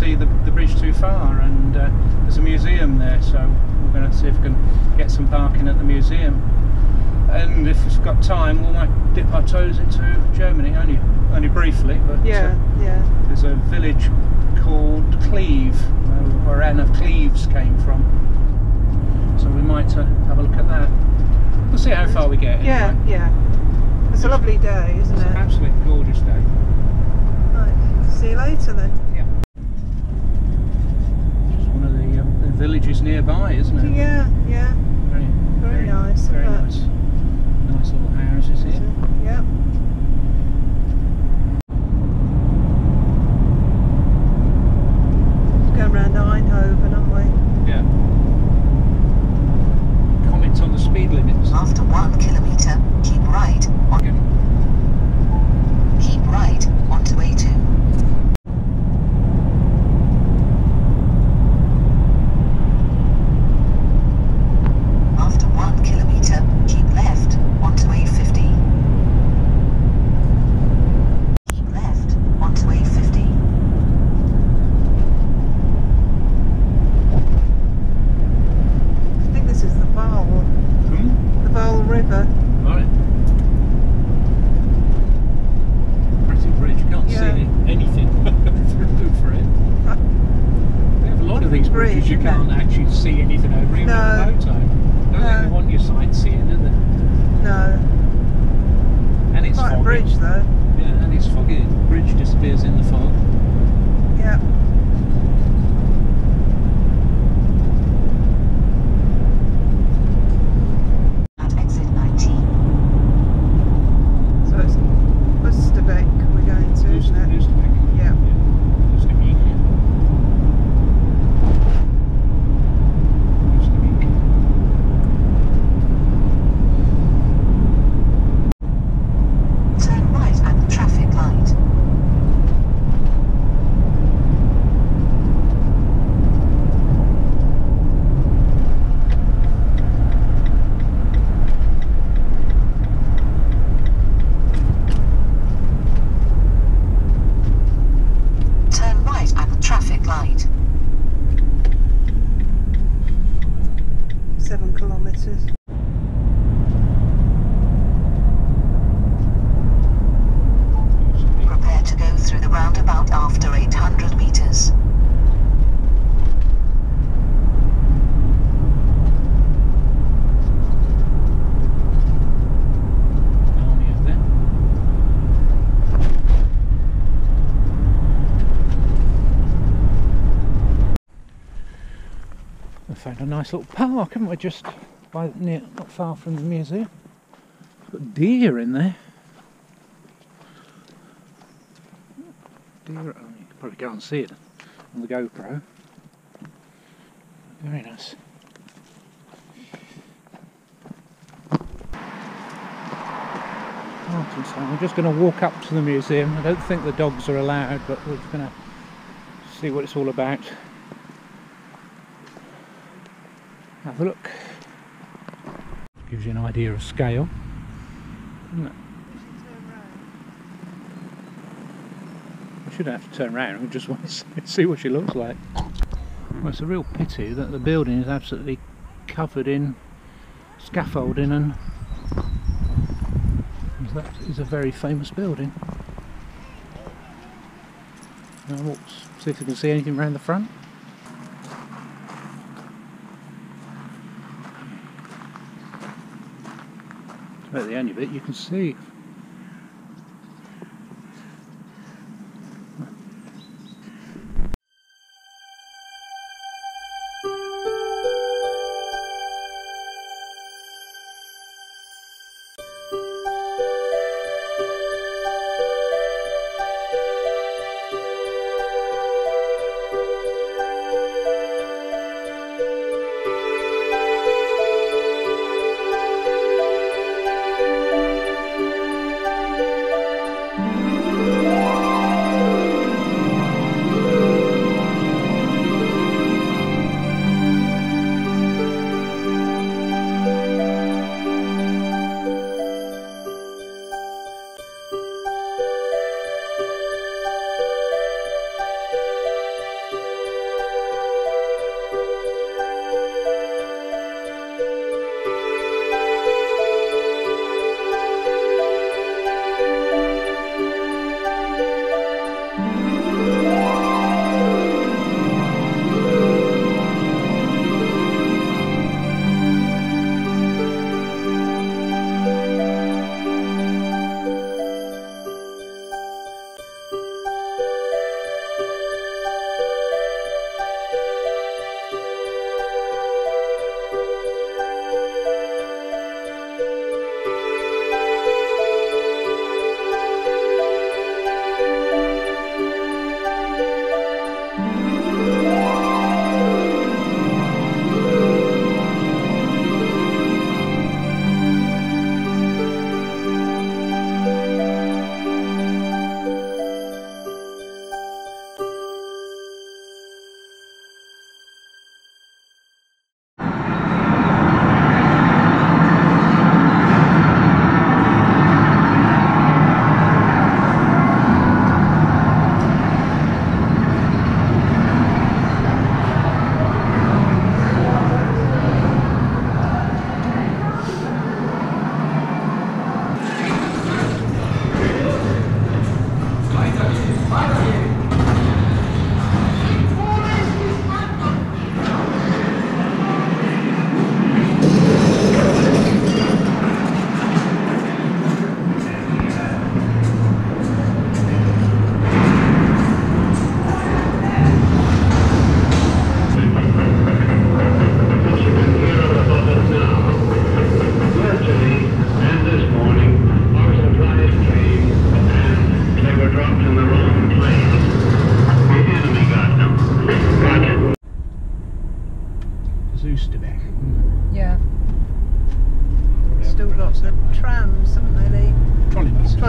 see the bridge too far, and there's a museum there, so we're going to see if we can get some parking at the museum. And if we've got time, we might dip our toes into Germany, only briefly, but yeah. There's a village called Cleve, where Anne of Cleves came from, so we might have a look at that. We'll see how far we get anyway. Yeah. It's a lovely day, isn't it? It's an absolutely gorgeous day. Right, see you later then. Yeah. Just one of the villages nearby, isn't it? Yeah. Very nice. Very nice. Nice little houses here. Yeah. Going round Eindhoven, aren't we? Yeah. Comment on the speed limits. After 1 kilometre, keep right onto A2. After 1 kilometre, keep left onto A50. Keep left onto A50. I think this is the Vaal. The Vaal River. Right. Pretty bridge, you can't see anything through for it. They have a lot of these bridges you can't actually see anything over, even at low tide. Don't think they want you sightseeing, do they? No. And it's quite foggy. a bridge though. Yeah, and it's foggy. The bridge disappears in the fog. Yeah. At exit 19. So it's Oosterbeck we're going to, isn't it? Oosterbeck. Yeah. Oosterbeek. Oosterbeek. Turn right at the traffic light. Turn right at the traffic light. 7 kilometres. Prepare to go through the roundabout after 800 metres. Army up there. We found a nice little park, haven't we? Just not far from the museum. Got deer in there. Deer. Oh, you can probably go and see it on the GoPro. Very nice. Hartenstein. We're just going to walk up to the museum. I don't think the dogs are allowed, but we're going to see what it's all about. Have a look. Gives you an idea of scale, doesn't it? We shouldn't have to turn around, we just want to see what she looks like. Well, it's a real pity that the building is absolutely covered in scaffolding, and that is a very famous building. Now, we'll see if we can see anything around the front. It's about the only bit you can see.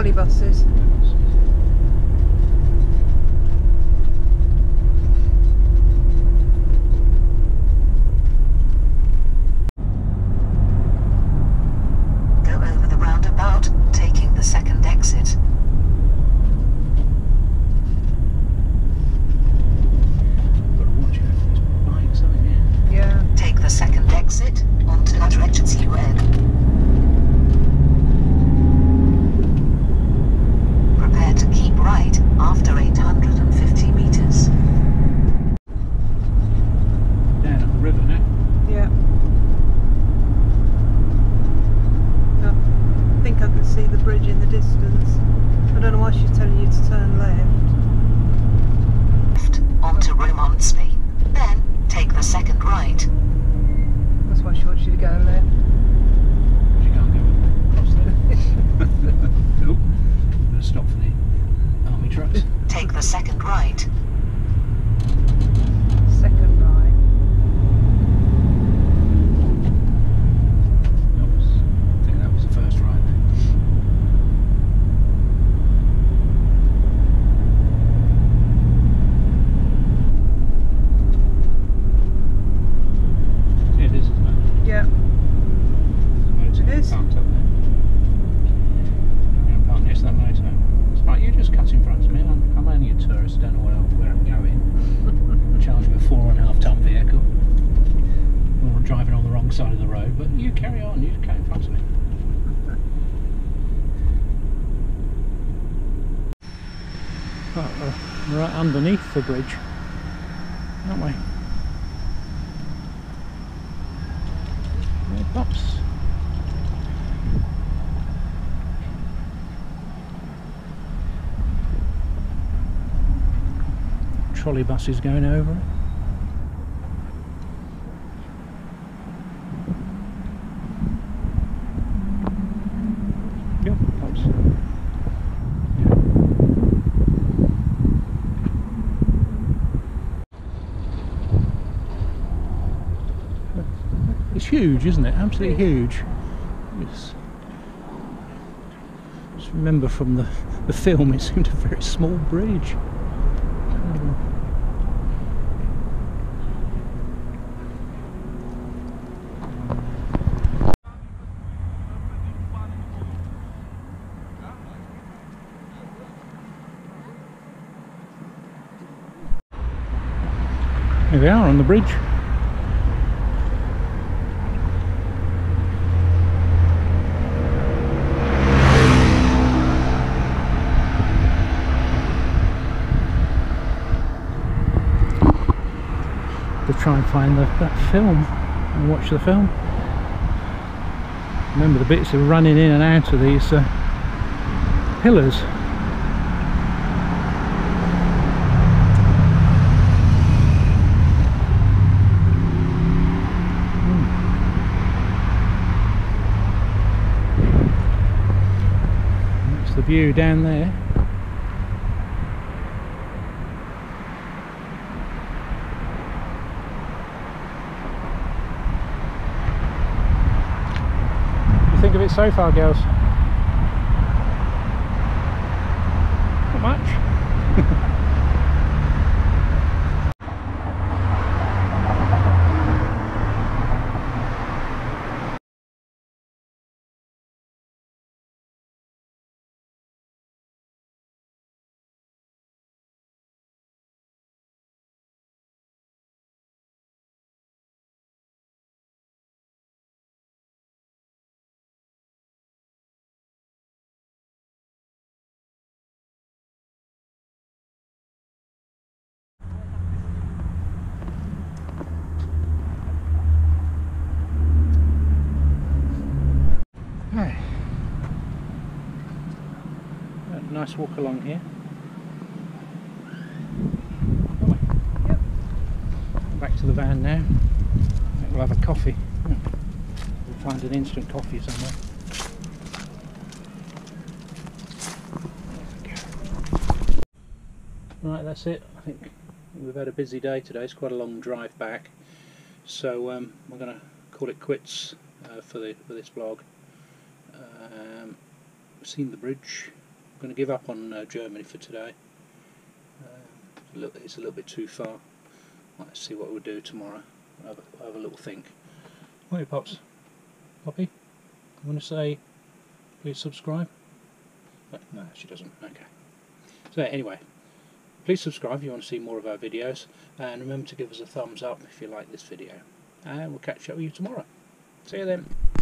trolley buses. Go over the roundabout, taking the second exit. Got to watch out for these bikes, haven't you? Yeah. Take the second exit onto Hartenstein. Prepare to keep right after 850 meters. Down at the river now. Yeah. I think I can see the bridge in the distance. I don't know why she's telling you to turn left. Left onto Rhine, Spain. Then take the second right. That's why she wants you to go left. You can't go across there. Nope. Better stop for the army trucks. Take the second right. Second right. I think that was the first right there. Yeah, it is, isn't it? Yeah. There's a motor It is. parked up there. I'm going to park next to that motor. It's like, you just cut in front of me. I'm only a tourist, don't know where I'm going. I'm charging a 4.5 ton vehicle. Or driving on the wrong side of the road, but you carry on, you cut in front of me. We're right underneath the bridge, aren't we? Yeah, pops. Trolley buses going over it. Yep, pops. It's huge, isn't it? Absolutely huge. Yes. Just remember from the film, it seemed a very small bridge. Here we are on the bridge. To try and find that film and watch the film. Remember the bits of running in and out of these pillars. That's the view down there. Think of it so far, girls? Not much. Hey. Nice walk along here. Yep. Back to the van now. I think we'll have a coffee. We'll find an instant coffee somewhere. Right, that's it. I think we've had a busy day today. It's quite a long drive back, so we're going to call it quits for this vlog. Seen the bridge, I'm going to give up on Germany for today. It's a little bit too far. Let's see what we'll do tomorrow. I'll have a little think. Wait, Pops. Poppy, you want to say please subscribe? No, she doesn't. Okay. So anyway, please subscribe if you want to see more of our videos, and remember to give us a thumbs up if you like this video. And we'll catch up with you tomorrow. See you then.